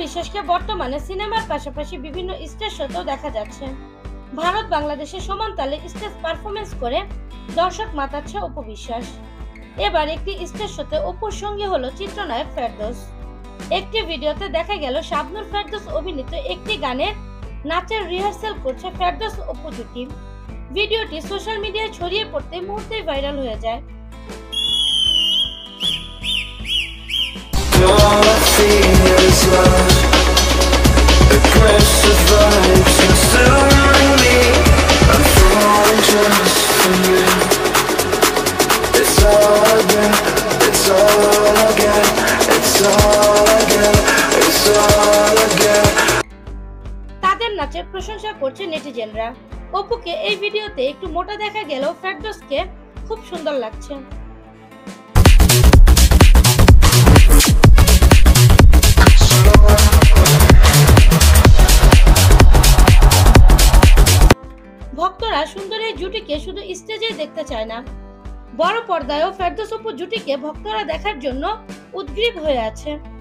বিশ্বাসকে বর্তমানে সিনেমার পাশাপাশি বিভিন্ন স্টেজ শোতেও দেখা যাচ্ছে। ভারত বাংলাদেশে সমান তালে স্টেজ পারফরমেন্স করে দর্শক মাতাচ্ছে অপু বিশ্বাস। এবার একটি স্টেজ শোতে অপুর সঙ্গী হলো চিত্রনায়ক ফেরদৌস। একটি ভিডিওতে দেখা গেল শাবনূর ফেরদৌস অভিনীত একটি গানের নাচের রিহার্সাল করছে ফেরদৌস অপু জুটি। ভিডিওটি সোশ্যাল মিডিয়ায় ছড়িয়ে পড়তে মুহূর্তেই ভাইরাল হয়ে যায়। তাদের নাচের প্রশংসা করছে নেটিজেনরা। অপুকে এই ভিডিওতে একটু মোটা দেখা গেলেও ফেরদৌসকে খুব সুন্দর লাগছে। ভক্তরা সুন্দর এই জুটিকে শুধু স্টেজেই দেখতে চায় না, বড় পর্দায়ও ফেরদৌস অপু জুটিকে ভক্তরা দেখার জন্য উদগ্রীব হয়ে আছে।